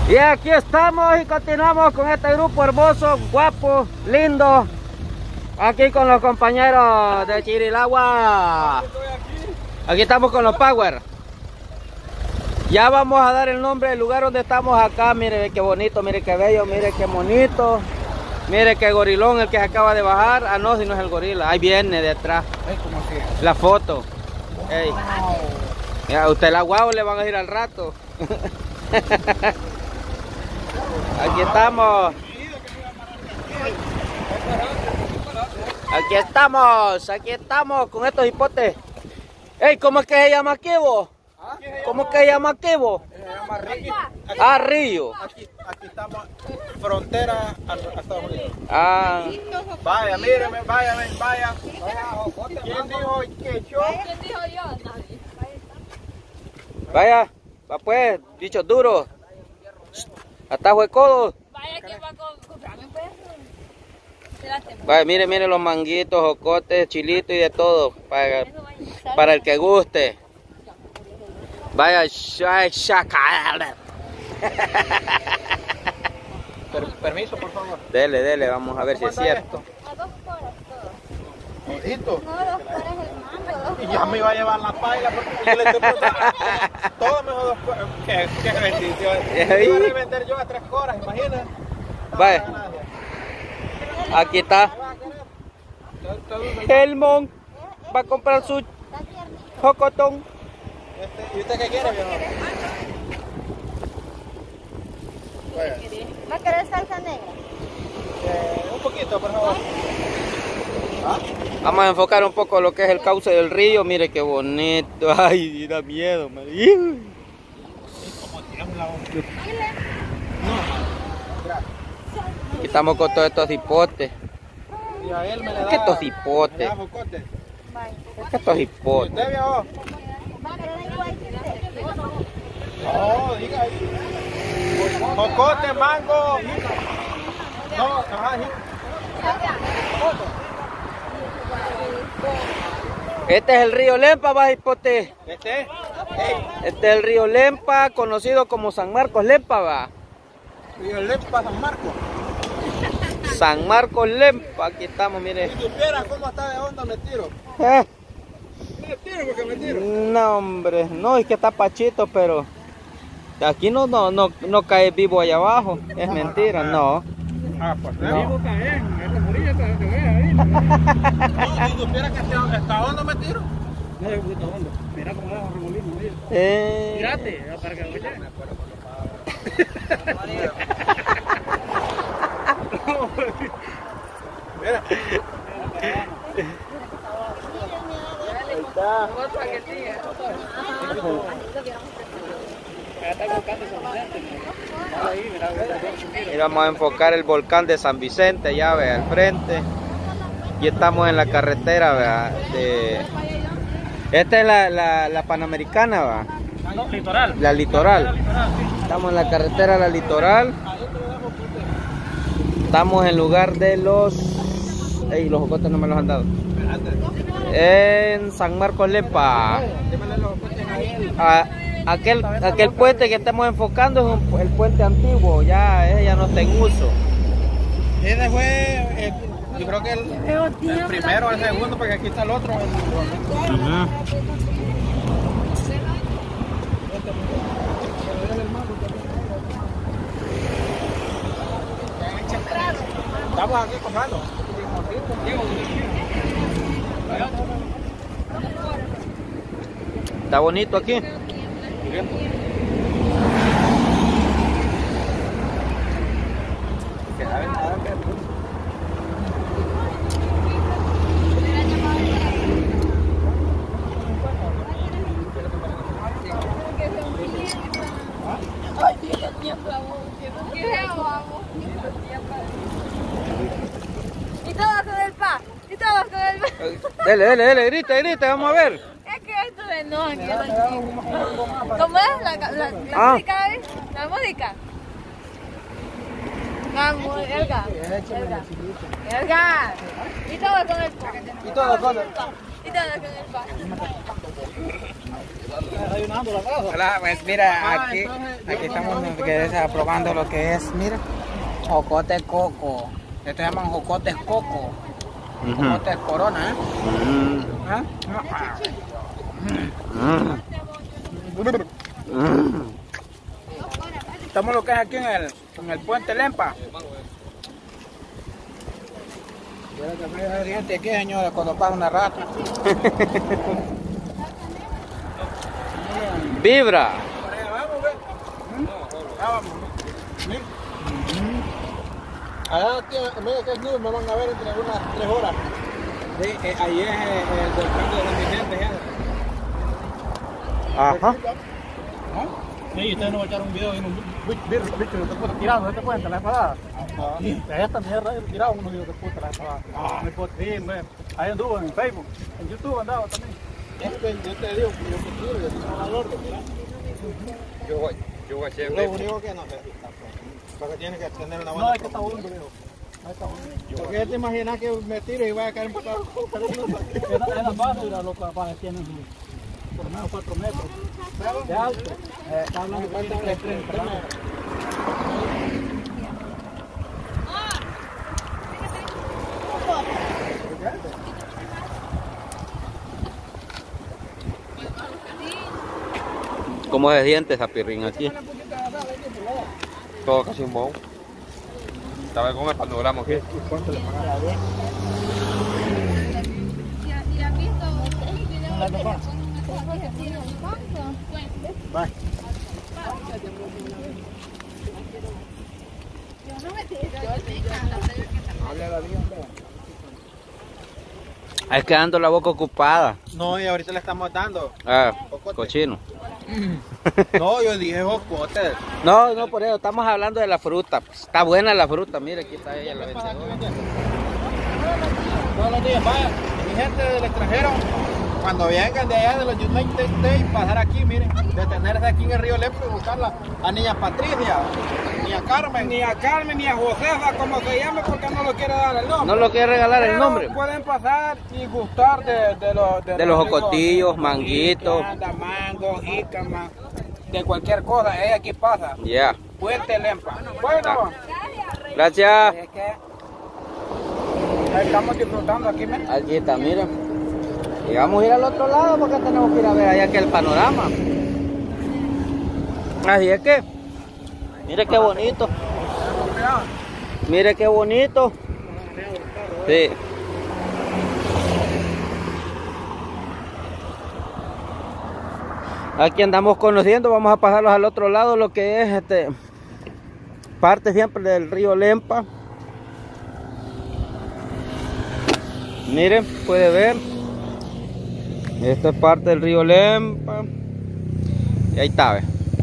Y aquí estamos y continuamos con este grupo hermoso, guapo, lindo. Aquí con los compañeros de Chirilagua. Aquí estamos con los Power. Ya vamos a dar el nombre del lugar donde estamos acá. Mire qué bonito, mire qué bello, mire qué bonito. Mire qué gorilón el que se acaba de bajar. Ah, no, si no es el gorila. Ahí viene detrás. La foto. Ey. Mira, usted la guau le van a ir al rato. Aquí estamos. Aquí estamos con estos hipotes. Ey, ¿cómo es que se llama aquí vos? ¿Cómo es que se llama aquí vos? Se llama Río. Ah, Río. Aquí estamos frontera a Estados Unidos. Ah. Vaya, míreme, vaya. ¿Quién dijo que yo? ¿Quién dijo yo? Nadie. Vaya, va pues, bichos duros. Atajo de codo. Vaya que va a comprarme un perro. Vaya, mire los manguitos, jocotes, chilitos y de todo. Para el que guste. Vaya, Permiso, por favor. Dele, vamos a ver si es cierto. A 2 horas todo. Ojito. No, 2 horas el mango. Y ya me iba a llevar la paila porque yo le estoy preguntando. Todo mejor 2 horas. Qué bendición. Iba a revender yo a 3 horas, imagínate. Vaya. Aquí está. Helmont va a comprar su jocotón. ¿Y usted qué quiere, viejo? ¿Va a querer salsa negra? Un poquito, por favor. Vamos a enfocar un poco lo que es el cauce del río. Mire qué bonito. Ay, da miedo, man. Aquí estamos con todos estos hipotes. Y a él me le da. ¿Qué estos hipotes? me da jocote. ¿Qué estos ¿Y hipotes? usted, viejo? ¿Va a querer igual que usted? No, diga ahí. Jocote, mango. No, ajá, Este es el río Lempa, va hipote. Este Este es el río Lempa, conocido como San Marcos Lempa, va. Río Lempa, San Marcos. San Marcos Lempa, aquí estamos, mire. Si supiera cómo está de onda, me tiro. Me tiro porque me tiro. No, hombre, no, es que está pachito, pero aquí no cae vivo allá abajo. Es mentira, no. Ah, pues No. vivo caer, esta morilla para que vea ahí. No, si supiera que hasta onda me tiro. No, es poquito hondo. Mira cómo da remolino, mira. Mírate, para que lo veas. Mira. Ahí está. Y vamos a enfocar el volcán de San Vicente, ya ve, al frente. Y estamos en la carretera, vea, esta es la Panamericana, va. No, litoral. La Litoral. Estamos en la carretera La Litoral. Estamos en lugar de los... Ey, los jocotes no me los han dado. En San Marcos Lempa. Aquel puente que estamos enfocando es el puente antiguo, ya no está en uso. Ese fue, yo creo que el primero o el segundo, porque aquí está el otro. Estamos aquí comprando. Está bonito aquí. Y todos con el pa. Y todos con el pa. Dele, grita, vamos a ver. Es que esto de no, aquí ¿cómo es la música? La música. Vamos, Elga. Y todo con el pa. Y todo con el Y te andas con el pan. Hola, pues mira, aquí estamos probando lo que es, mira, jocote coco. Esto se llaman jocotes coco. Jocotes corona, ¿eh? Estamos lo que es aquí en el puente Lempa. Gente aquí, señores, cuando pasa una rata. Vibra. Allá aquí, en medio que es nudo, me van a ver entre unas 3 horas. Sí, ahí es el volcán de los Vicentes. Ajá. Sí, ustedes no me echaron un video de un bicho de puta tirado, ¿este puente la espada? Esta mierda tirado unos videos de puta la espada. Me puedo decir, ahí anduvo en Facebook, en YouTube andaba también. Yo te digo, yo voy a hacer. Lo único que no sé, porque tiene que tener una buena. No, es que está bueno, viejo. Porque te imaginas que me tire y vaya a caer en putado. Es la base, los panes tienen por lo menos 4 metros de alto. Está hablando de 3 metros. ¿Cómo se siente esa pirrín aquí? Todo casi un bobo. Estaba con el panorama aquí. ¿Cuánto le pagaron? ¿Y has visto un video ¿La de papá? Bye. Es quedando la boca ocupada. No, y ahorita le estamos dando. Ah, cochino. No, yo dije jocote. No, por eso, estamos hablando de la fruta. Está buena la fruta, mire, aquí está ella la vencedora. Todos los días, vaya, mi gente del extranjero, cuando vengan de allá de los United States, pasar aquí, miren, detenerse aquí en el río Lempa y buscarla a niña Patricia, ni a Carmen, ni a Josefa, como se llame, porque no lo quiere dar el nombre. No lo quiere regalar el nombre. Pueden pasar y gustar de los jocotillos, manguitos. Mango, jícama, de cualquier cosa, ella aquí pasa. Ya. Puente Lempa. Bueno, Gracias. es que estamos disfrutando aquí, ¿me? Aquí está, mira. Y vamos a ir al otro lado porque tenemos que ir a ver allá que el panorama. Así es que, mire qué bonito. Mire qué bonito. Sí. Aquí andamos conociendo, vamos a pasarlos al otro lado, lo que es parte siempre del río Lempa. Miren, puede ver. Esto es parte del río Lempa. Y ahí está, ¿ves?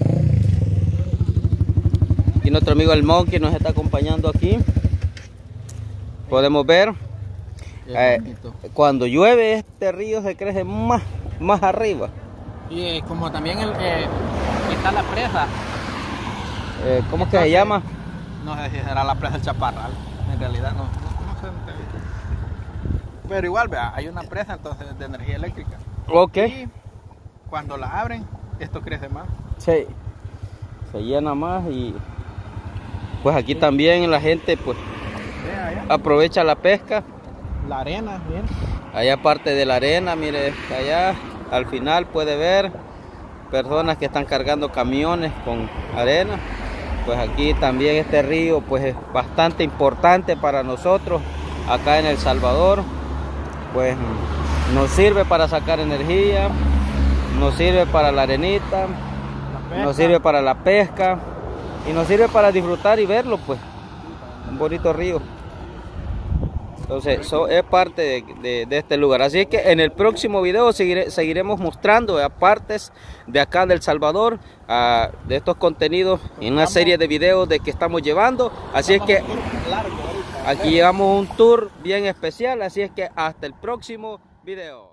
Y nuestro amigo el Monkey nos está acompañando aquí. Podemos ver. Cuando llueve este río se crece más arriba. Y como también está la presa. ¿Cómo es que se llama? No sé si será la presa del Chaparral. En realidad no sé. Pero igual, vea, hay una presa entonces de energía eléctrica. Ok. Y cuando la abren, esto crece más. Sí. Se llena más y pues aquí también la gente pues aprovecha la pesca. La arena, bien. Allá parte de la arena, mire, allá al final puede ver personas que están cargando camiones con arena. Pues aquí también este río pues es bastante importante para nosotros acá en El Salvador. Pues nos sirve para sacar energía, nos sirve para la arenita, nos sirve para la pesca y nos sirve para disfrutar y verlo, pues un bonito río. Entonces eso es parte de este lugar. Así que en el próximo video seguiremos mostrando partes de acá del Salvador, de estos contenidos en una serie de videos de que estamos llevando. Así es que aquí llevamos un tour bien especial. Así es que hasta el próximo video.